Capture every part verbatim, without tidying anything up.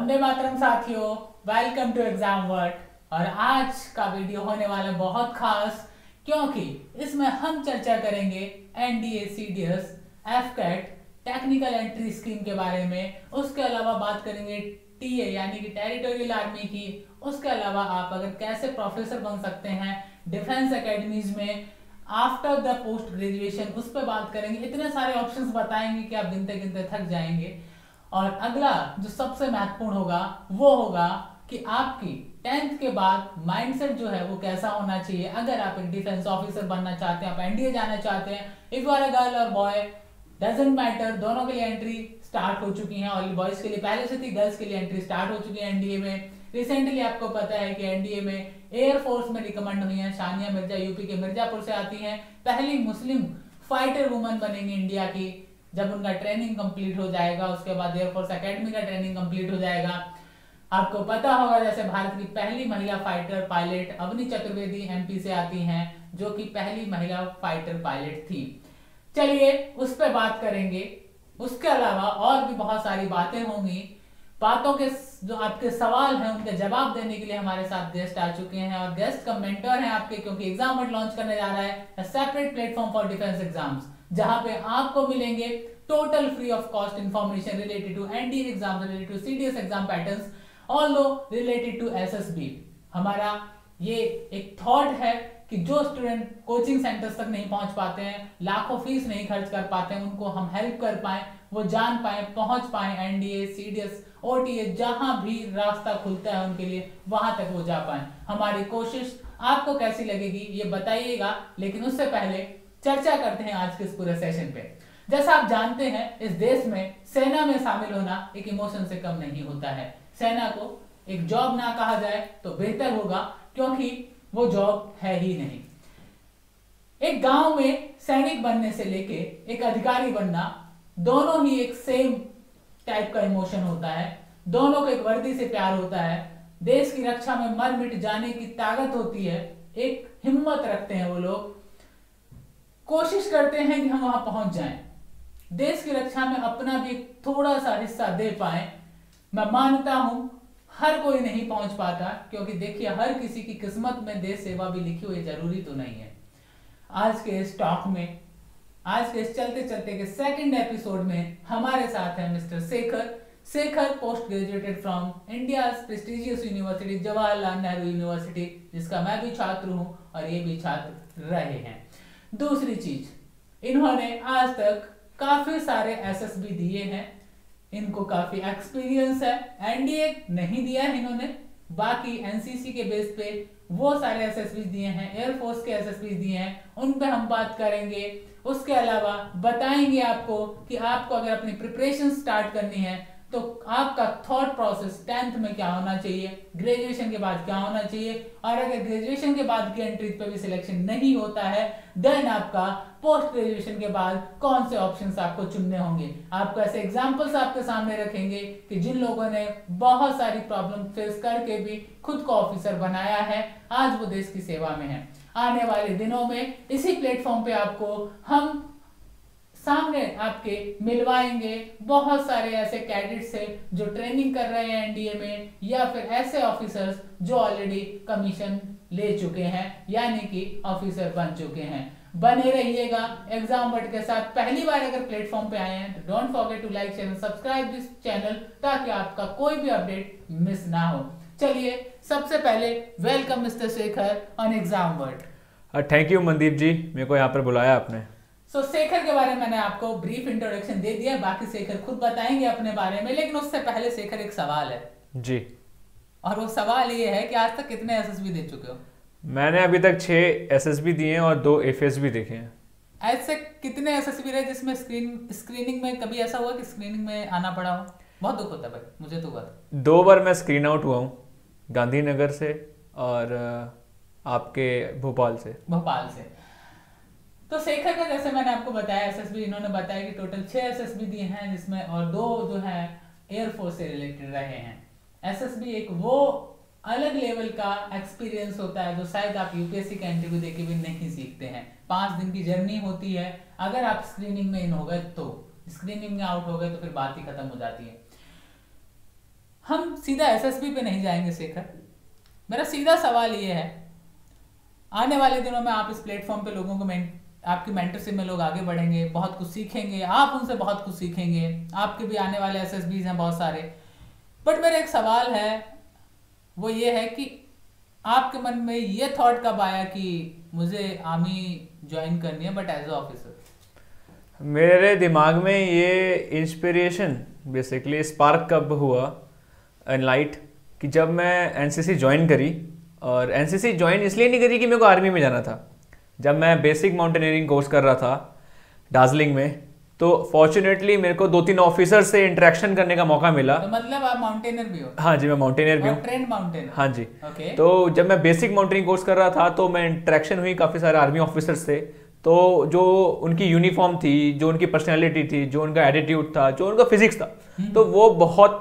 वंदे मातरम साथियों, welcome to exam word. और आज का वीडियो होने वाला बहुत खास, क्योंकि इसमें हम चर्चा करेंगे NDA, CDS, AFCAT, technical entry scheme के बारे में। उसके अलावा बात करेंगे टीए यानी कि टेरिटोरियल आर्मी की। उसके अलावा आप अगर कैसे प्रोफेसर बन सकते हैं डिफेंस एकेडमीज में आफ्टर द पोस्ट ग्रेजुएशन, उस पर बात करेंगे। इतने सारे ऑप्शंस बताएंगे कि आप गिनते गिनते थक जाएंगे। और अगला जो सबसे महत्वपूर्ण होगा वो होगा कि आपकी टेंथ के बाद माइंडसेट जो है वो कैसा होना चाहिए। अगर आप एक डिफेंस ऑफिसर बनना चाहते हैं, आप एनडीए जाना चाहते हैं, if you are a girl और बॉय डजंट मैटर, दोनों के लिए एंट्री स्टार्ट हो चुकी है। और बॉयज के लिए पहले से थी, गर्ल्स के लिए एंट्री स्टार्ट हो चुकी है एनडीए में। रिसेंटली आपको पता है कि एनडीए में एयरफोर्स में रिकमेंड हुई है शानिया मिर्जा, यूपी के मिर्जापुर से आती हैं, पहली मुस्लिम फाइटर वुमन बनेंगी इंडिया की। जब उनका ट्रेनिंग कंप्लीट हो जाएगा, उसके बाद एयरफोर्स एकेडमी का ट्रेनिंग कंप्लीट हो जाएगा। आपको पता होगा जैसे भारत की पहली महिला fighter pilot Avani Chaturvedi MP से आती हैं, जो कि पहली महिला फाइटर पायलट थी। चलिए उस पर बात करेंगे। उसके अलावा और भी बहुत सारी बातें होंगी। बातों के जो आपके सवाल हैं उनके जवाब देने के लिए हमारे साथ गेस्ट आ चुके हैं, और गेस्ट का मेंटर हैं आपके, क्योंकि एग्जाम वर्ड लॉन्च करने जा रहा है separate platform for defence exams, जहां पे आपको मिलेंगे total free of cost information related to NDA exam, related to CDS exam patterns, although related to SSB. हमारा ये एक थॉट है कि जो स्टूडेंट कोचिंग सेंटर्स तक नहीं पहुंच पाते हैं, लाखों फीस नहीं खर्च कर पाते हैं, उनको हम हेल्प कर पाए, वो जान पाए, पहुंच पाए एनडीए, सीडीएस, ओटीए, जहां भी रास्ता खुलता है उनके लिए वहां तक वो जा पाए। हमारी कोशिश आपको कैसी लगेगी ये बताइएगा, लेकिन उससे पहले चर्चा करते हैं आज के इस पूरे सेशन पे। जैसा आप जानते हैं इस देश में सेना में शामिल होना एक इमोशन से कम नहीं होता है। सेना को एक जॉब ना कहा जाए तो बेहतर होगा, क्योंकि वो जॉब है ही नहीं। एक गांव में सैनिक बनने से लेके एक अधिकारी बनना, दोनों ही एक सेम टाइप का इमोशन होता है। दोनों को एक वर्दी से प्यार होता है, देश की रक्षा में मर मिट जाने की ताकत होती है, एक हिम्मत रखते हैं वो लोग, कोशिश करते हैं कि हम वहां पहुंच जाएं, देश की रक्षा में अपना भी थोड़ा सा हिस्सा दे पाए। मैं मानता हूं हर कोई नहीं पहुंच पाता, क्योंकि देखिए हर किसी की किस्मत में देश सेवा भी लिखी हुई जरूरी तो नहीं है। आज के इस टॉक में, आज के इस चलते चलते के सेकंड एपिसोड में हमारे साथ है mister Shekhar. Shekhar post graduated from India prestigious university Jawaharlal Nehru university, जिसका मैं भी छात्र हूं और ये भी छात्र रहे हैं। दूसरी चीज, इन्होंने आज तक काफी सारे एसएसबी दिए हैं, इनको काफी एक्सपीरियंस है। एनडीए नहीं दिया है इन्होंने, बाकी एनसीसी के बेस पे वो सारे एसएसबी दिए हैं, एयरफोर्स के एसएसबी दिए हैं, उन पे हम बात करेंगे। उसके अलावा बताएंगे आपको कि आपको अगर अपनी प्रिपरेशन स्टार्ट करनी है तो आपका थॉट प्रोसेस टेंथ में क्या होना चाहिए, ग्रेजुएशन के बाद क्या होना चाहिए, और अगर ग्रेजुएशन के बाद की एंट्री पे भी सिलेक्शन नहीं होता है देन आपका पोस्ट ग्रेजुएशन के बाद कौन से ऑप्शंस आपको चुनने होंगे। आपको ऐसे एग्जांपल्स आपके सामने रखेंगे कि जिन लोगों ने बहुत सारी प्रॉब्लम फेस करके भी खुद को ऑफिसर बनाया है, आज वो देश की सेवा में है। आने वाले दिनों में इसी प्लेटफॉर्म पे आपको हम सामने आपके मिलवाएंगे बहुत सारे ऐसे कैडेट्स से जो ट्रेनिंग कर रहे हैं एनडीए में, या फिर ऐसे ऑफिसर्स जो ऑलरेडी कमीशन ले चुके हैं यानी कि ऑफिसर बन चुके हैं। बने रहिएगा एग्जाम वर्ड के साथ। पहली बार अगर प्लेटफॉर्म पे आए हैं तो don't forget to like share subscribe this channel, ताकि आपका कोई भी अपडेट मिस ना हो। चलिए सबसे पहले welcome mister Shekhar on exam word. Thank you Mandeep ji, मेरे को यहाँ पर बुलाया आपने। सो so, शेखर के बारे में मैंने आपको ब्रीफ इंट्रोडक्शन दे दिया, बाकी शेखर खुद बताएंगे अपने बारे में। लेकिन उससे पहले शेखर एक सवाल है जी, और वो सवाल ये है कि आज तक कितने एसएसबी दे चुके हो? मैंने अभी तक छह एसएसबी दिए हैं और दो एफएसबी देखे हैं। ऐसे कितने एसएसबी रहे जिसमें स्क्रीन स्क्रीनिंग में कभी ऐसा हुआ कि स्क्रीनिंग में आना पड़ा हो? बहुत दुख होता है भाई, मुझे तो हुआ। दो बार मैं स्क्रीन आउट हुआ हूँ, गांधीनगर से और आपके भोपाल से। भोपाल से तो शेखर का जैसे मैंने आपको बताया एसएसबी, इन्होंने बताया कि टोटल छह एसएसबी दिए हैं, जिसमें और दो जो है एयरफोर्स से रिलेटेड रहे हैं। एसएसबी एक वो अलग लेवल का एक्सपीरियंस होता है जो शायद आप यूपीएससी का इंटरव्यू देके भी नहीं सीखते हैं। पांच दिन की जर्नी होती है, अगर आप स्क्रीनिंग में इन हो गए तो, स्क्रीनिंग में आउट हो गए तो फिर बात ही खत्म हो जाती है। हम सीधा एसएसबी पे नहीं जाएंगे शेखर। मेरा सीधा सवाल ये है, आने वाले दिनों में आप इस प्लेटफॉर्म पे लोगों को मेंट आपकी मेंटरशिप में लोग आगे बढ़ेंगे, बहुत कुछ सीखेंगे, आप उनसे बहुत कुछ सीखेंगे, आपके भी आने वाले एसएसबीज हैं बहुत सारे। बट मेरा एक सवाल है, वो ये है कि आपके मन में ये थॉट कब आया कि मुझे आर्मी ज्वाइन करनी है बट एज अ ऑफिसर? मेरे दिमाग में ये इंस्पिरेशन बेसिकली स्पार्क कब हुआ एनलाइट कि जब मैं एनसीसी ज्वाइन करी। और एनसीसी ज्वाइन इसलिए नहीं करी कि मेरे को आर्मी में जाना था। जब मैं बेसिक माउंटेनियरिंग कोर्स कर रहा था दार्जिलिंग में, तो फॉर्चुनेटली मेरे को दो तीन ऑफिसर से इंटरेक्शन करने का मौका मिला। तो मतलब आप माउंटेनर भी हो? हाँ जी, मैं माउंटेनियर भी हूँ। Trained mountaineer? हाँ जी। okay. तो जब मैं बेसिक माउंटेनियरिंग कोर्स कर रहा था तो मैं इंटरेक्शन हुई काफ़ी सारे आर्मी ऑफिसर्स से। तो जो उनकी यूनिफॉर्म थी, जो उनकी पर्सनैलिटी थी, जो उनका एटीट्यूड था, जो उनका फिजिक्स था, तो वो बहुत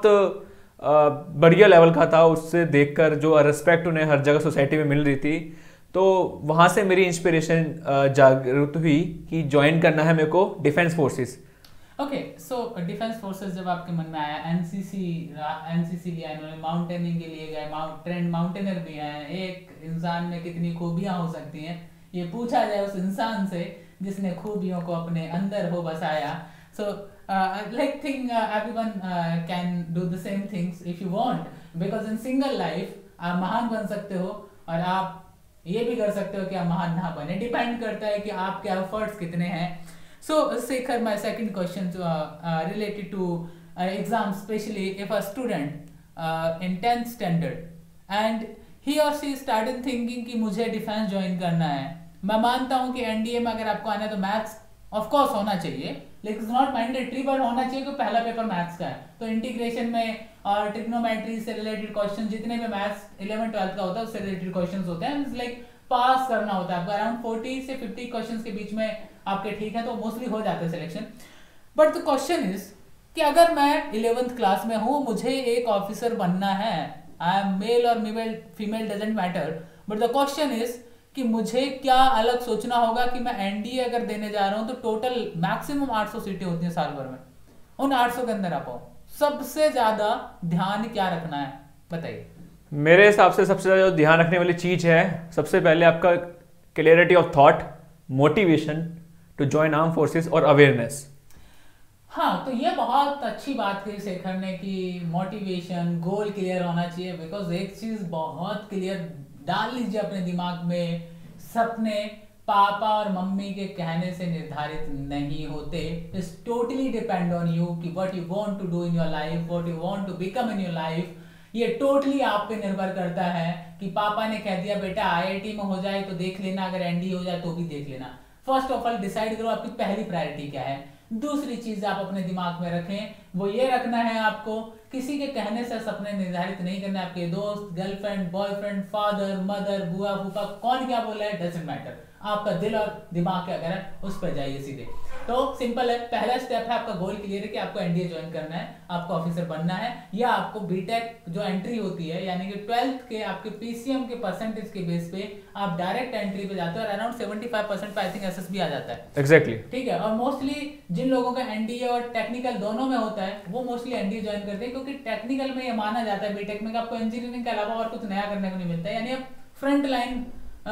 बढ़िया लेवल का था। उससे देखकर जो रिस्पेक्ट उन्हें हर जगह सोसाइटी में मिल रही थी, तो वहाँ से मेरी इंस्पिरेशन जागृत हुई कि ज्वाइन करना है मेरे को defence forces. Okay, so defence forces जब आपके मन में आया, एनसीसी एनसीसी लिया इन्होंने, माउंटेनिंग के लिए गए, माउंट ट्रेंड माउंटेनर भी हैं, एक इंसान में कितनी खूबियां हो सकती हैं ये पूछा जाए उस इंसान से जिसने खूबियों को अपने अंदर हो बसाया। So like think everyone can do the same things if you want, because in single life आप महान बन सकते हो और आप ये भी कर सकते हो कि आप महान ना बने, डिपेंड करता है कि आपके एफर्ट्स कितने हैं। So, Sekhar, my second question to, uh, uh, related to uh, exams, especially if a student uh, in tenth standard and he or she started thinking कि मुझे डिफेंस ज्वाइन करना है। मैं मानता हूँ कि एनडीए में अगर आपको आना है तो मैथ्स ऑफ कोर्स होना चाहिए, लेकिन नॉट मैंडेटरी, बट होना चाहिए कि पहला पेपर मैथ्स का है। तो इंटीग्रेशन में और ट्रिग्नोमेट्री से रिलेटेड क्वेश्चन, जितने भी मैथ्स इलेवन ट्वेल्थ का होता है उससे रिलेटेड क्वेश्चन होते हैं, लाइक पास करना होता है आपको। अराउंड फोर्टी से फिफ्टी क्वेश्चन के बीच में आपके ठीक है तो मोस्टली हो जाता है selection. But the question is कि अगर मैं इलेवेंथ क्लास में हूँ, मुझे एक ऑफिसर बनना है, आई एम मेल और female doesn't matter, but the question is कि मुझे क्या अलग सोचना होगा कि मैं एनडीए अगर देने जा रहा हूँ तो टोटल मैक्सिमम आठ सौ सीटें होती हैं साल भर में, उन आठ सौ के अंदर आ पाऊँ, सबसे ज्यादा ध्यान क्या रखना है बताइए? मेरे हिसाब से सबसे ज्यादा जो ध्यान रखने वाली चीज है, सबसे पहले आपका clarity of thought, motivation to join arm forces और अवेयरनेस। हाँ, तो ये बहुत अच्छी बात कही शेखर ने कि मोटिवेशन, गोल क्लियर होना चाहिए। बिकॉज एक चीज बहुत क्लियर डाल लीजिए अपने दिमाग में, सपने पापा और मम्मी के कहने से निर्धारित नहीं होते। It's totally depend on you कि what you want to do in your life, what you want to become in your life. ये टोटली आप पे निर्भर करता है कि पापा ने कह दिया बेटा आईआईटी में हो जाए तो देख लेना, अगर एनडी हो जाए तो भी देख लेना। फर्स्ट ऑफ ऑल डिसाइड करो आपकी पहली प्रायोरिटी क्या है। दूसरी चीज आप अपने दिमाग में रखें, वो ये रखना है आपको किसी के कहने से सपने निर्धारित नहीं करने। आपके दोस्त, गर्लफ्रेंड, बॉयफ्रेंड, फादर, मदर, बुआ, फूफा, कौन क्या बोल रहा है डजंट मैटर। आपका दिल और दिमाग क्या कह रहा है उस पर जाइए सीधे। तो सिंपल है, पहला स्टेप है आपका गोल क्लियर है कि आपको एनडीए ज्वाइन करना है, आपको ऑफिसर बनना है, या आपको बीटेक जो एंट्री होती है यानी कि ट्वेल्थ के आपके पीसीएम के परसेंटेज के बेस पे आप डायरेक्ट एंट्री पे जाते हो और अराउंड सेवेंटी फाइव परसेंट पे आई थिंक एसएसबी आ जाता है। Exactly exactly. ठीक है, और मोस्टली जिन लोगों का एनडीए और टेक्निकल दोनों में होता है वो मोस्टली एनडीए ज्वाइन करते हैं, क्योंकि टेक्निकल में ये माना जाता है बीटेक में कि आपको इंजीनियरिंग के अलावा और कुछ नया करने को नहीं मिलता है। यानी आप फ्रंट लाइन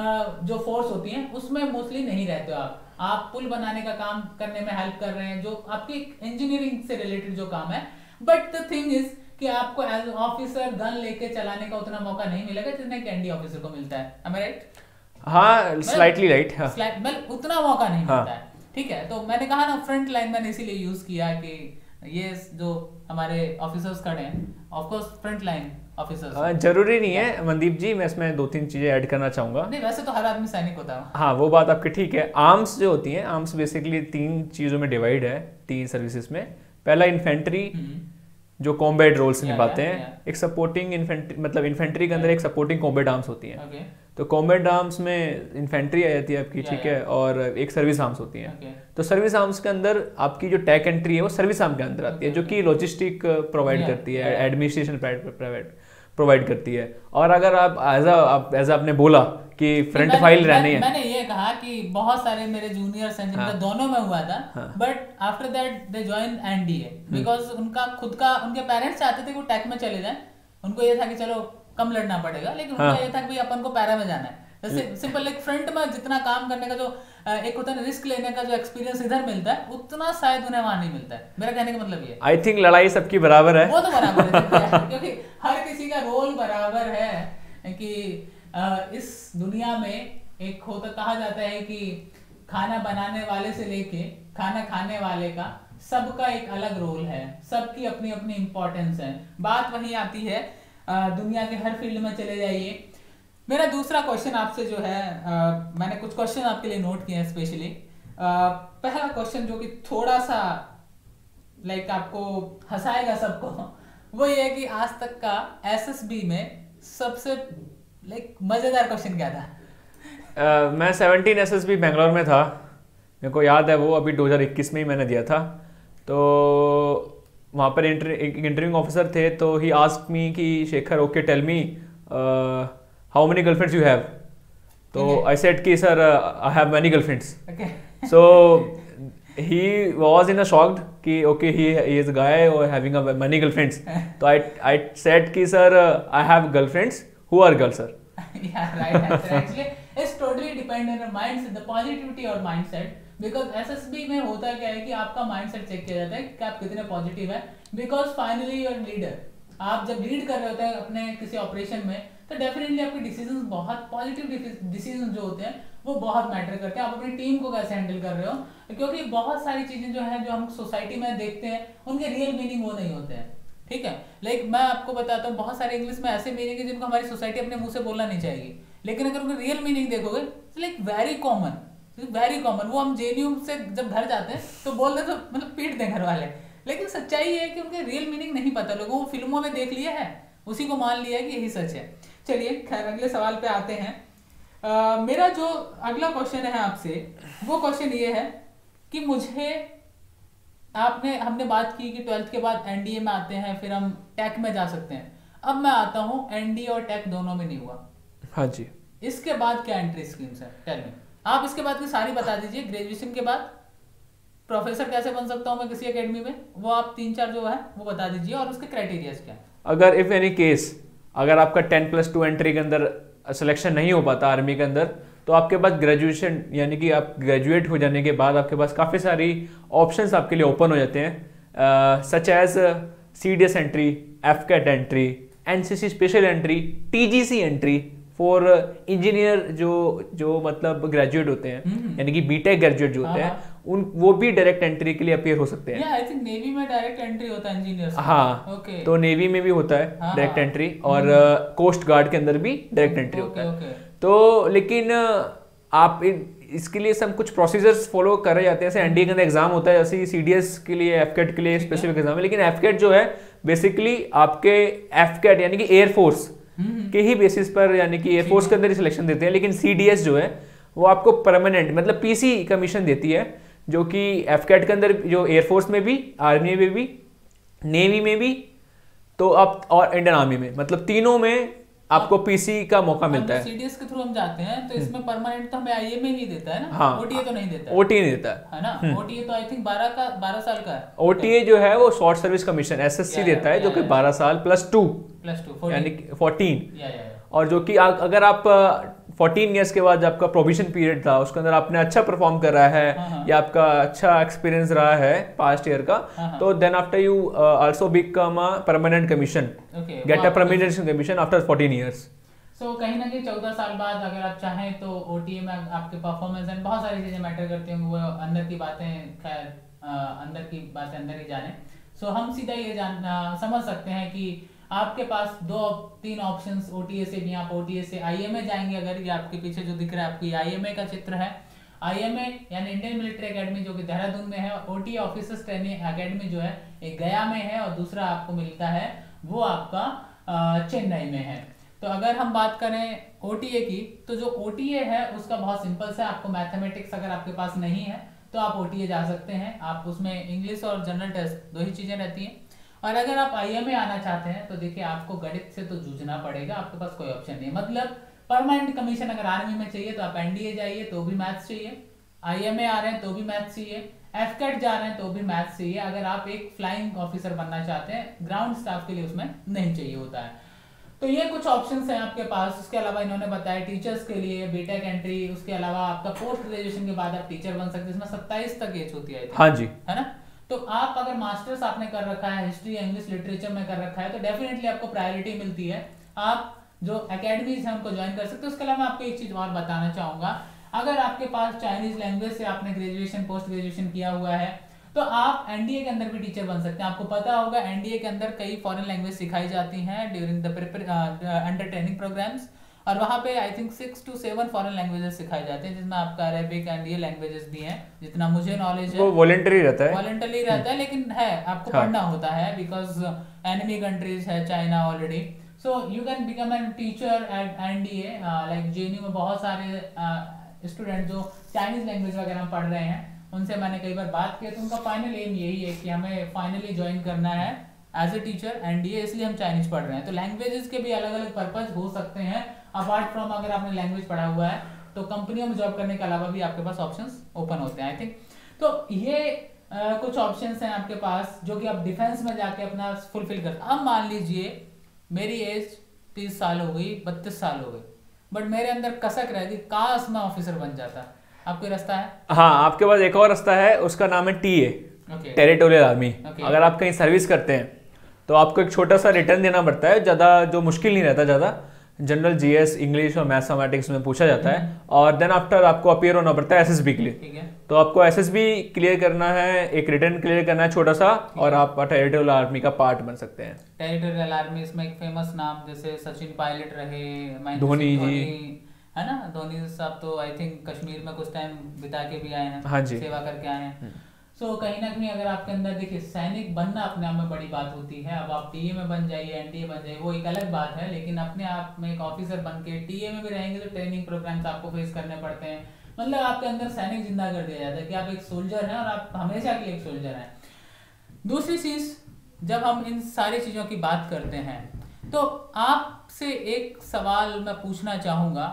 जो फोर्स होती है उसमें मोस्टली नहीं रहते हो। आप आप पुल बनाने का काम करने में हेल्प कर रहे हैं, जो आपकी इंजीनियरिंग से रिलेटेड जो काम है। बट द थिंग इज कि आपको एज ऑफिसर गन लेके चलाने का उतना मौका नहीं मिलेगा जितना कि एनडी ऑफिसर को मिलता है। Am I right? हाँ, स्लाइटली राइट। हाँ, मतलब उतना मौका नहीं हाँ. मिलता है। ठीक है, तो मैंने कहा ना फ्रंट लाइन मैंने इसीलिए यूज किया कि ये जो हमारे ऑफिसर्स खड़े हैं, of course front line officers. हाँ, जरूरी नहीं है मनदीप जी, मैं इसमें दो तीन चीजें ऐड करना चाहूंगा। नहीं, वैसे तो हर आदमी सैनिक होता है। हाँ, वो बात आपकी ठीक है। आर्म्स जो होती हैं, आर्म्स बेसिकली तीन चीजों में डिवाइड है, तीन सर्विसेज में। पहला इन्फेंट्री जो कॉम्बैट रोल्स निभाते हैं, एक सपोर्टिंग इन्फेंट्री, मतलब इन्फेंट्री के अंदर एक सपोर्टिंग कॉम्बैट आर्म्स होती हैं। तो कॉम्बैट आर्म्स में इन्फेंट्री आ जाती है आपकी, ठीक है, और एक सर्विस आर्म्स होती हैं। तो सर्विस आर्म्स के अंदर आपकी जो टेक एंट्री है वो सर्विस आर्म के अंदर आती है, जो कि लॉजिस्टिक प्रोवाइड करती है, एडमिनिस्ट्रेशन प्रोवाइड प्रोवाइड करती है। और अगर आप एज आप एज आपने बोला कि फ्रंट फाइल रहनी है, मैंने ये कहा कि बहुत सारे मेरे जूनियर्स हैं जिनका हाँ, दोनों में हुआ था, but after that they join NDA because उनका खुद का, उनके पेरेंट्स चाहते थे कि वो टेक में चले जाएं, उनको ये था कि चलो कम लड़ना पड़ेगा, लेकिन हाँ। उनका ये था कि भाई अपन को पैरा में जाना है। जैसे सिंपल एक फ्रंट में जितना काम करने का जो एक होता है ना, रिस्क लेने का जो एक्सपीरियंस इधर मिलता है, उतना शायद उन्हें वहां नहीं मिलता है। मेरा कहने का मतलब ये आई थिंक लड़ाई सबकी बराबर है। वो तो बराबर है क्योंकि हर किसी का रोल बराबर है कि इस दुनिया में एक होता, कहा जाता है कि खाना बनाने वाले से लेके खाना खाने वाले का सबका एक अलग रोल है, सबकी अपनी अपनी इंपॉर्टेंस है। बात वही आती है, दुनिया के हर फील्ड में चले जाइए। मेरा दूसरा क्वेश्चन आपसे जो है, आ, मैंने कुछ क्वेश्चन आपके लिए नोट किए हैं स्पेशली। पहला क्वेश्चन जो कि थोड़ा सा लाइक आपको हंसाएगा सबको, वो ये है कि आज तक का एसएसबी में सबसे लाइक मजेदार क्वेश्चन क्या था? uh, मैं सेवनटीन एसएसबी बेंगलोर में था, मेरे को याद है वो अभी दो हज़ार इक्कीस में ही मैंने दिया था। तो वहाँ पर इंटरव्यूइंग ऑफिसर थे, तो ही आस्क्ड मी कि Shekhar okay tell me how many girlfriends you have. तो आई सेड कि sir I have many girlfriends. So he was in a shocked कि okay he he is a guy or having a many girlfriends. तो I I said कि sir uh, I have girlfriends who are girls sir. Yeah, right answer. Actually it's totally depend on your mindset, the positivity or mindset. Because S S B में होता क्या है कि आपका mindset check किया जाता है कि आप कितने पॉजिटिव है। Because finally you are leader. आप जब लीड कर रहे होते हैं अपने किसी ऑपरेशन में, तो डेफिनेटली आपके डिसीजंस बहुत पॉजिटिव डिसीजंस जो होते हैं वो बहुत मैटर करते हैं। आप अपनी टीम को कैसे हैंडल कर रहे हो, क्योंकि बहुत सारी चीजें जो है जो हम सोसाइटी में देखते हैं उनके रियल मीनिंग वो नहीं होते हैं, ठीक है। लाइक मैं आपको बताता हूँ, बहुत सारे इंग्लिश में ऐसे मीनिंग है जिनको हमारी सोसाइटी अपने मुंह से बोलना नहीं चाहेगी, लेकिन अगर उनका रियल मीनिंग देखोगे तो like very common, very common. वो हम जेएनयू से जब घर जाते हैं तो बोल दे तो मतलब पीट दें घर वाले, लेकिन सच्चाई है कि उनके रियल मीनिंग नहीं पता। लोगों को फिल्मों में देख लिया है, उसी को मान लिया है कि यही सच है। चलिए खैर अगले सवाल पे आते हैं। Uh, मेरा जो अगला क्वेश्चन है आपसे, वो क्वेश्चन ये है कि मुझे आपने हमने बात की कि ट्वेल्थ के बाद एनडीए में आते हैं, फिर हम टेक में जा सकते हैं। अब मैं आता हूँ एनडीए और टेक दोनों में नहीं हुआ। हाँ जी। इसके बाद क्या एंट्री स्कीम्स है, टेल मी। आप इसके बाद की सारी बता दीजिए। ग्रेजुएशन के बाद प्रोफेसर कैसे बन सकता हूँ मैं किसी एकेडमी में, वो आप तीन चार जो है वो बता दीजिए, और उसके क्राइटेरियाज क्या है। अगर इफ एनी केस अगर आपका टेन प्लस टू एंट्री के अंदर सिलेक्शन नहीं हो पाता आर्मी के अंदर, तो आपके पास ग्रेजुएशन यानी कि आप ग्रेजुएट हो जाने के बाद आपके पास काफ़ी सारी ऑप्शंस आपके लिए ओपन हो जाते हैं, such as C D S entry, AFCAT entry, N C C special entry, T G C entry for engineer जो जो मतलब ग्रेजुएट होते हैं, यानी कि बीटेक ग्रेजुएट जो होते हैं, उन वो भी डायरेक्ट एंट्री के लिए अपीयर हो सकते हैं। आई थिंक नेवी में डायरेक्ट एंट्री होता है इंजीनियर्स। हाँ, okay. तो नेवी में भी होता है डायरेक्ट एंट्री, और कोस्ट गार्ड के अंदर भी डायरेक्ट एंट्री होता है। तो लेकिन आप इसके लिए सब कुछ प्रोसीजर्स फॉलो करे जाते हैं। जैसे एनडीए के अंदर एग्जाम होता है, जैसे सीडीएस के लिए, एफकेट के लिए स्पेसिफिक एग्जाम है, लेकिन एफकेट जो है बेसिकली आपके एफकेट यानी कि एयरफोर्स के ही बेसिस पर, यानी कि एयरफोर्स के अंदर ही सिलेक्शन देते हैं। लेकिन सीडीएस जो है वो आपको परमानेंट मतलब पीसी कमीशन देती है, जो कि एफकेट के अंदर जो एयरफोर्स में भी, आर्मी में भी, नेवी में भी, तो आप और इंडियन आर्मी में, मतलब तीनों में आपको पीसी का मौका मिलता है। सीडीएस के थ्रू हम जाते हैं तो इसमें परमानेंट तो हमें आईए में ही देता है ना। हाँ, ओटीए तो नहीं देता, ओटीए नहीं देता है ना। ओटीए तो आई थिंक बारह का बारह साल का है। ओटीए जो है वो शॉर्ट सर्विस कमीशन एसएससी देता है, जो कि बारह साल प्लस टू प्लस टू यानी फोर्टीन, और जो कि अगर आप फोर्टीन इयर्स के बाद आपका प्रोविजन पीरियड था, उसके अंदर आपने अच्छा परफॉर्म कर रहा है, हाँ, हाँ. या आपका अच्छा एक्सपीरियंस रहा है पास्ट ईयर का, हाँ, तो then after you also become a permanent commission, get a permanent commission after fourteen years. So कहीं ना कहीं चौदह साल बाद अगर आप चाहें तो ओटीए में आपके परफॉर्मेंस एंड बहुत सारी चीजें मैटर करती होंगी, वो अंदर की बातें खैर अंदर की बातें अंदर ही जाने। सो so, हम सीधा ये जान समझ सकते हैं कि आपके पास दो तीन ऑप्शंस ओटीए से भी, आप ओटीए से आईएमए जाएंगे। अगर ये आपके पीछे जो दिख रहा है आपकी आईएमए का चित्र है, आईएमए यानी इंडियन मिलिट्री एकेडमी जो कि देहरादून में है, ओटीए ऑफिसर्स ट्रेनिंग एकेडमी जो है एक गया में है, और दूसरा आपको मिलता है वो आपका चेन्नई में है। तो अगर हम बात करें ओटीए की, तो जो ओटीए है उसका बहुत सिंपल सा, आपको मैथमेटिक्स अगर आपके पास नहीं है तो आप ओटीए जा सकते हैं। आप उसमें इंग्लिश और जनरल टेस्ट दो ही चीजें रहती हैं। और अगर आप आईएमए आना चाहते हैं तो देखिए आपको गणित से तो जूझना पड़ेगा, आपके पास कोई ऑप्शन नहीं है। मतलब परमानेंट कमीशन अगर आर्मी में चाहिए तो आप एनडीए जाइए तो भी मैथ्स चाहिए, आईएमए आ रहे हैं तो भी मैथ्स चाहिए, एफकेट जा रहे हैं तो भी मैथ्स चाहिए। अगर आप एक फ्लाइंग ऑफिसर बनना चाहते हैं, ग्राउंड स्टाफ के लिए उसमें नहीं चाहिए होता है। तो ये कुछ ऑप्शंस हैं आपके पास। उसके अलावा इन्होंने बताया टीचर्स के लिए बीटेक एंट्री, उसके अलावा आपका पोस्ट ग्रेजुएशन के बाद आप टीचर बन सकते हैं, इसमें सत्ताईस तक एज होती है। हाँ जी, है ना। तो आप अगर मास्टर्स आपने कर रखा है हिस्ट्री इंग्लिश लिटरेचर में कर रखा है तो डेफिनेटली आपको प्रायोरिटी मिलती है, आप जो एकेडमीज हैं उनको ज्वाइन कर सकते हो। उसके अलावा आपको एक चीज और बताना चाहूंगा, अगर आपके पास चाइनीज लैंग्वेज से आपने ग्रेजुएशन पोस्ट ग्रेजुएशन किया हुआ है तो आप एनडीए के अंदर भी टीचर बन सकते हैं। आपको पता होगा एनडीए के अंदर कई फॉरेन लैंग्वेज सिखाई जाती हैं during the under training programmes, और वहाँ पे I think six to seven foreign languages सिखाई जाती हैं, जिसमें आपका अरेबिक एंड ये लैंग्वेजेस भी हैं, जितना मुझे नॉलेज है। वो वॉलंटरी रहता है, वॉलंटरी रहता है, लेकिन है आपको हाँ. पढ़ना होता है बिकॉज एनिमी कंट्रीज है China already. So you can become an teacher at NDA, like JNU में बहुत सारे स्टूडेंट जो चाइनीज लैंग्वेज वगैरह पढ़ रहे हैं, उनसे मैंने कई बार बात की तो उनका फाइनल एम यही है कि हमें फाइनली ज्वाइन करना है एज ए टीचर एनडीए, इसलिए हम चाइनीज पढ़ रहे हैं। तो लैंग्वेजेस के भी अलग अलग पर्पज हो सकते हैं अपार्ट फ्रॉम अगर आपने लैंग्वेज पढ़ा हुआ है तो कंपनियों में जॉब करने के अलावा भी आपके पास ऑप्शंस ओपन होते हैं आई थिंक। तो ये आ, कुछ ऑप्शंस हैं आपके पास जो कि आप डिफेंस में जाके अपना फुलफिल कर। अब मान लीजिए मेरी एज तीस साल हो गई, बत्तीस साल हो गई, बट मेरे अंदर कसक रह गई, काश मैं ऑफिसर बन जाता। आपको रास्ता है? हाँ, आपके पास एक और रास्ता है, उसका नाम है टीए, टेरिटोरियल आर्मी। अगर आप कहीं सर्विस करते हैं तो आपको एक छोटा सा रिटर्न देना पड़ता है, ज़्यादा जो मुश्किल नहीं रहता, ज़्यादा जनरल जीएस इंग्लिश और मैथमेटिक्स में पूछा जाता है, और देन आफ्टर आपको अपीयर होना पड़ता है एसएसबी के लिए। तो आपको एसएसबी क्लियर करना है, एक रिटर्न क्लियर करना है छोटा सा, और आप टेरिटोरियल आर्मी का पार्ट बन सकते हैं। टेरिटोरियल आर्मी इसमें एक फेमस नाम जैसे सचिन पायलट रहे, धोनी जी, है ना, धोनी साहब तो आई थिंक कश्मीर में कुछ टाइम बिता के भी आए हैं, हाँ जी, सेवा करके आए हैं। सो so, कहीं ना कहीं अगर आपके अंदर देखिए सैनिक बनना अपने आप में बड़ी बात होती है। अब आप टीए में बन जाइए, एनडीए बन जाइए, वो एक अलग बात है, लेकिन अपने आप में एक ऑफिसर बन के टीए में भी रहेंगे तो ट्रेनिंग प्रोग्राम्स आपको फेस करने पड़ते हैं। मतलब आपके अंदर सैनिक जिंदा कर दिया जाता है कि आप एक सोल्जर हैं और आप हमेशा के लिए एक सोल्जर हैं। दूसरी चीज, जब हम इन सारी चीजों की बात करते हैं तो आपसे एक सवाल मैं पूछना चाहूँगा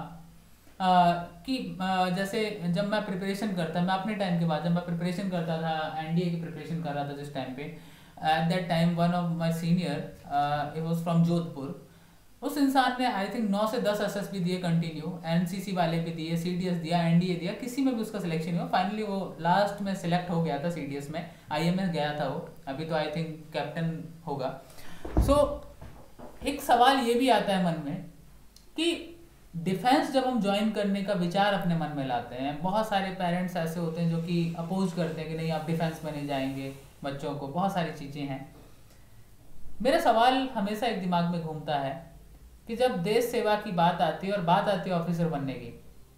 कि आ, जैसे जब मैं प्रिपरेशन करता, मैं अपने टाइम के बाद जब मैं प्रिपरेशन करता था, एनडीए की प्रिपरेशन कर रहा था जिस टाइम पे, at that time one of my senior it was from Jodhpur, उस इंसान ने आई थिंक नौ से दस एसएसबी दिए कंटिन्यू, एनसीसी वाले भी दिए, सीडीएस दिया, एनडीए दिया, किसी में भी उसका सिलेक्शन नहीं हुआ। फाइनली वो लास्ट में सिलेक्ट हो गया था सीडीएस में, आईएमएस गया था वो, अभी तो आई थिंक कैप्टन होगा। सो so, एक सवाल ये भी आता है मन में कि डिफेंस जब हम ज्वाइन करने का विचार अपने मन में लाते हैं, बहुत सारे पेरेंट्स ऐसे होते हैं जो कि अपोज करते हैं कि नहीं आप डिफेंस में नहीं जाएंगे, बच्चों को बहुत सारी चीज़ें हैं। मेरा सवाल हमेशा एक दिमाग में घूमता है कि जब देश सेवा की बात आती है और बात आती है ऑफिसर बनने की,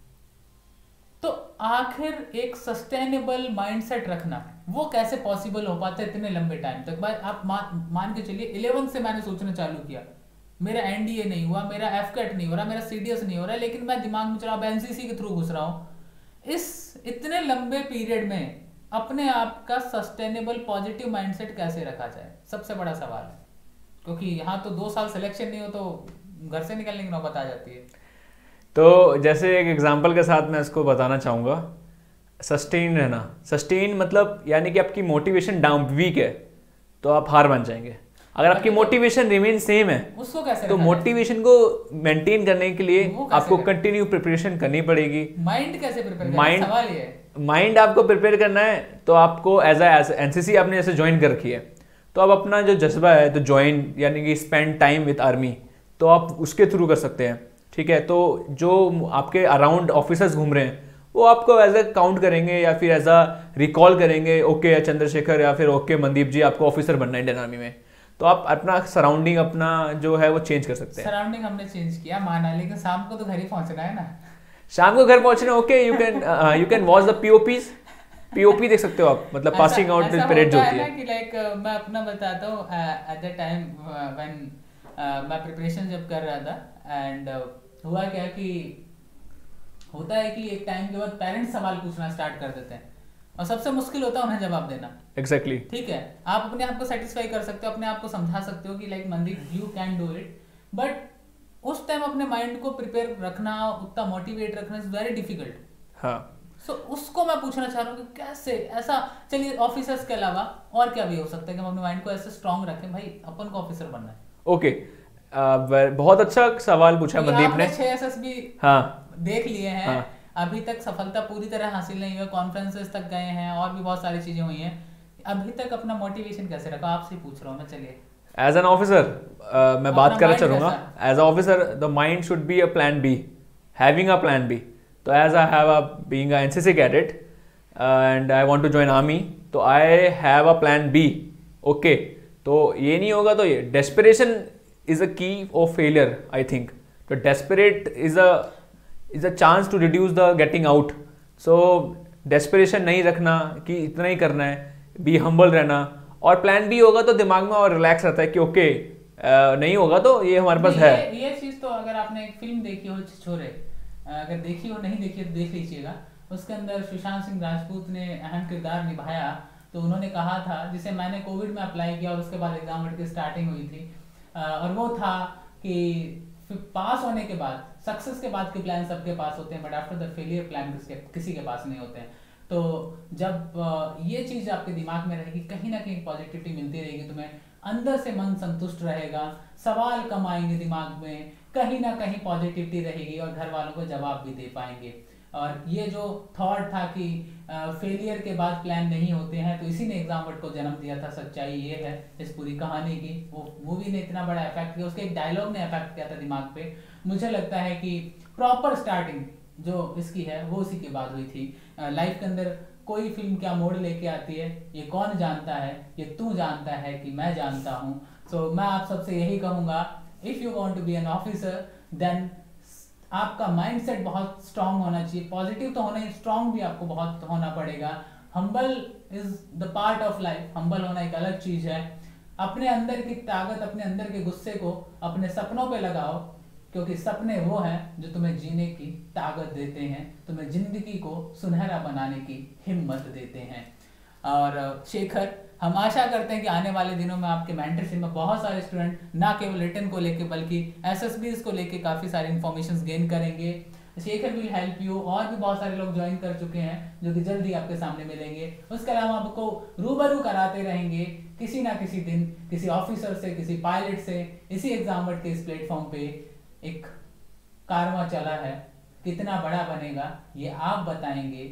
तो आखिर एक सस्टेनेबल माइंडसेट रखना वो कैसे पॉसिबल हो पाता है इतने लंबे टाइम तक। भाई आप मान मान के चलिए इलेवेंथ से मैंने सोचना चालू किया, मेरा एनडीए नहीं हुआ, मेरा एफकेट नहीं हो रहा, मेरा सीडीएस नहीं हो रहा, लेकिन मैं दिमाग में चला अब एनसीसी के थ्रू घुस रहा हूँ। इस इतने लंबे पीरियड में अपने आप का सस्टेनेबल पॉजिटिव माइंडसेट कैसे रखा जाए, सबसे बड़ा सवाल है। क्योंकि यहाँ तो दो साल सिलेक्शन नहीं हो तो घर से निकलने की नौबत आ जाती है। तो जैसे एक एग्जांपल के साथ मैं इसको बताना चाहूँगा, सस्टेन रहना। सस्टेन मतलब यानी कि आपकी मोटिवेशन डाउन वीक है तो आप हार मान जाएंगे। अगर आपकी मोटिवेशन रिमेन सेम है उसको कैसे तो मोटिवेशन को मेंटेन करने के लिए आपको कंटिन्यू प्रिपरेशन करनी पड़ेगी। माइंड कैसे प्रिपेयर करना, माइंड सवाल ये है। माइंड आपको प्रिपेयर करना है तो आपको एज अ एनसीसी आपने जैसे ज्वाइन कर रखी है तो अब अपना जो जज्बा है तो ज्वाइन यानी कि स्पेंड टाइम विद आर्मी, तो आप उसके थ्रू कर सकते हैं। ठीक है, तो जो आपके अराउंड ऑफिसर्स घूम रहे हैं वो आपको एज अ काउंट करेंगे या फिर एज अ रिकॉल करेंगे, ओके चंद्रशेखर या फिर ओके मनदीप जी आपको ऑफिसर बनना है इंडियन आर्मी में। तो आप अपना सराउंडिंग अपना जो है वो चेंज कर सकते हैं। सराउंडिंग हमने चेंज किया माना, लेकिन शाम को तो घर ही पहुंचना है ना। शाम को घर पहुंचना okay, you can you can watch the POPs, POP देख सकते हो आप, मतलब पासिंग आउट परेड जो होती है कि लाइक मैं अपना बताता हूँ एट द टाइम व्हेन मैं प्रिपरेशन जब कर रहा था एंड हुआ क्या कि होता है कि एक टाइम के बाद पेरेंट्स सवाल पूछना स्टार्ट कर देते हैं और सबसे मुश्किल होता है उन्हें जवाब देना। Exactly exactly. ठीक है, आप अपने आप को सेटिस्फाई कर सकते हो, अपने आप को समझा सकते हो कि like Mandeep you can do it, but उस टाइम अपने माइंड को प्रिपेयर रखना, उतना मोटिवेट रखना इज वेरी डिफिकल्ट। हाँ, सो so, उसको मैं पूछना चाह रहा हूँ कि कैसे ऐसा, चलिए ऑफिसर्स के अलावा और क्या भी हो सकता है कि हम अपने माइंड को ऐसे स्ट्रांग रखें, भाई अपन को ऑफिसर बनना है। Okay okay. uh, बहुत अच्छा सवाल पूछा मनदीप ने। छह एसएसबी हाँ देख लिए हैं हाँ। अभी तक सफलता पूरी तरह हासिल नहीं हुई, कॉन्फ्रेंसेस तक गए हैं और भी बहुत सारी चीजें हुई हैं, अभी तक अपना मोटिवेशन कैसे रखा, आपसे पूछ रहा हूँ मैं। चलिए एज एन ऑफिसर मैं बात करना चाहूँगा। As a officer the mind should be a plan B, having a plan B. तो as I have a being a NCC cadet and I want to join army, तो I have a plan B. Okay, तो ये नहीं होगा तो ये desperation is a key of failure I think. तो desperate is a is a chance to reduce the getting out. So desperation नहीं रखना कि इतना ही करना है, बी हम्बल रहना, और प्लान बी होगा तो दिमाग में और रिलैक्स रहता है कि ओके नहीं होगा तो ये हमारे पास है। ये, ये चीज तो अगर आपने एक फिल्म देखी हो छिछोरे, अगर देखी हो नहीं देखी तो देख लीजिएगा, उसके अंदर सुशांत सिंह राजपूत ने अहम किरदार निभाया। तो उन्होंने कहा था, जिसे मैंने कोविड में अप्लाई किया और उसके बाद एग्जाम की स्टार्टिंग हुई थी, और वो था कि पास होने के बाद, सक्सेस के बाद के प्लान सबके पास होते हैं, but after the failure plan किसी के पास नहीं होते हैं। तो जब ये चीज आपके दिमाग में रहेगी, कहीं ना कहीं पॉजिटिविटी मिलती रहेगी, तुम्हें अंदर से मन संतुष्ट रहेगा, सवाल कम आएंगे दिमाग में, कहीं ना कहीं पॉजिटिविटी रहेगी और घर वालों को जवाब भी दे पाएंगे। और ये जो थॉट था कि फेलियर के बाद प्लान नहीं होते हैं, तो इसी ने एग्जाम वर्ड को जन्म दिया था। सच्चाई ये है इस पूरी कहानी की। वो मूवी ने इतना बड़ा इफेक्ट किया, उसके एक डायलॉग ने इफेक्ट किया था दिमाग पे। मुझे लगता है कि प्रॉपर स्टार्टिंग जो इसकी है वो उसी के बाद हुई थी। लाइफ के अंदर कोई फिल्म क्या मोड़ लेके आती है ये कौन जानता है, ये तू जानता है कि मैं जानता हूँ। सो so, मैं आप सबसे यही कहूँगा, if you want to be an officer then आपका माइंडसेट बहुत स्ट्रांग होना चाहिए। पॉजिटिव तो होना ही, स्ट्रांग भी आपको बहुत होना पड़ेगा। Humble is the part of life. Humble होना एक अलग चीज है। अपने अंदर की ताकत, अपने अंदर के गुस्से को अपने सपनों पे लगाओ, क्योंकि सपने वो हैं जो तुम्हें जीने की ताकत देते हैं, तुम्हें जिंदगी को सुनहरा बनाने की हिम्मत देते हैं। और शेखर, हम आशा करते हैं कि आने वाले दिनों में आपके मेंटरशिप में बहुत सारे स्टूडेंट ना केवल रिटन को लेके बल्कि एसएसबीज को लेके काफ़ी सारे इन्फॉर्मेशन गेन करेंगे। Shekhar will help you. और भी बहुत सारे लोग ज्वाइन कर चुके हैं जो कि जल्दी आपके सामने मिलेंगे। उसके अलावा आपको रूबरू कराते रहेंगे किसी ना किसी दिन, किसी ऑफिसर से, किसी पायलट से। इसी एग्जाम वर्ड के इस प्लेटफॉर्म पे एक कारवां चला है, कितना बड़ा बनेगा ये आप बताएंगे।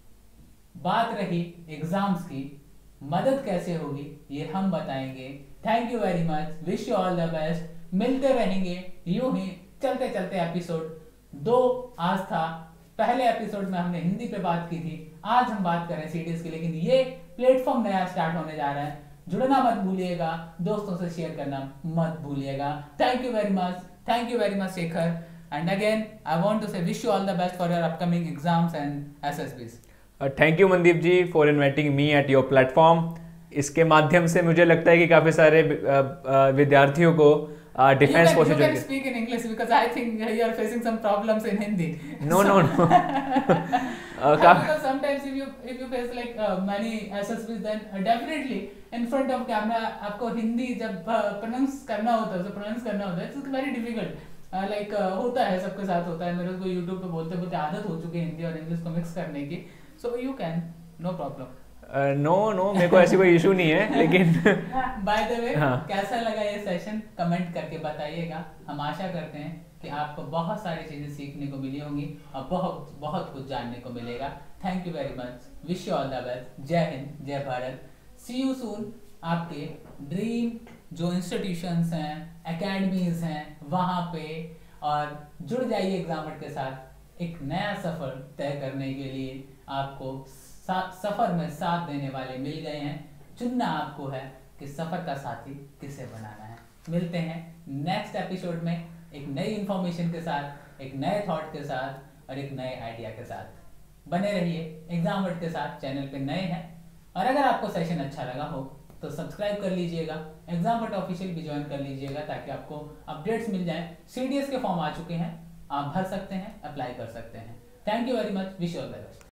बात रही एग्जाम्स की, मदद कैसे होगी ये हम बताएंगे। Thank you very much, wish you all the best. मिलते रहेंगे यूं ही चलते चलते। एपिसोड दो आज था। पहले एपिसोड में हमने हिंदी पे बात की थी, आज हम बात करें सीडीएस की। लेकिन ये प्लेटफॉर्म नया स्टार्ट होने जा रहा है, जुड़ना मत भूलिएगा, दोस्तों से शेयर करना मत भूलिएगा। Thank you very much, thank you very much Shekhar. And again, I want to say wish you all the best for your upcoming exams and S S Bs. Thank you Mandeep ji for inviting me at your platform. इसके माध्यम से मुझे लगता है कि काफ़ी सारे विद्यार्थियों को defence forces you can speak in English because I think you are facing some problems in Hindi. No, no, no. uh, because sometimes if you if you face like uh, many S S Bs, then uh, definitely in front of camera आपको हिंदी जब pronounce करना होता है, pronounce करना होता है, it's very difficult. Like uh, like, uh, होता है, सबके साथ होता है। मेरे को यूट्यूब पे बोलते बोलते आदत हो चुकी है हिंदी और इंग्लिश को मिक्स करने की। So you can, no problem. No no मेरे को ऐसी कोई इशू नहीं है, लेकिन बाय द वे कैसा लगा ये सेशन कमेंट करके बताइएगा। हम आशा करते हैं कि आपको बहुत सारी चीजें सीखने को मिली होंगी और बहुत बहुत कुछ जानने को मिलेगा। Thank you very much, wish you all the best. जय हिंद, जय भारत। सी यू सून। आपके ड्रीम जो इंस्टीट्यूशंस हैं, एकेडमीज हैं, वहाँ पे और जुड़ जाइए एग्जामर के साथ। एक नया सफ़र तय करने के लिए आपको सफ़र में साथ देने वाले मिल गए हैं। चुनना आपको है कि सफ़र का साथी किसे बनाना है। मिलते हैं नेक्स्ट एपिसोड में एक नई इंफॉर्मेशन के साथ, एक नए थॉट के साथ और एक नए आइडिया के साथ। बने रहिए एग्जाम वर्ड के साथ। चैनल पे नए हैं और अगर आपको सेशन अच्छा लगा हो तो सब्सक्राइब कर लीजिएगा, एग्जाम वर्ड ऑफिशियल भी ज्वाइन कर लीजिएगा ताकि आपको अपडेट्स मिल जाएं। सीडीएस के फॉर्म आ चुके हैं, आप भर सकते हैं, अप्लाई कर सकते हैं। Thank you very much, wish you all the best.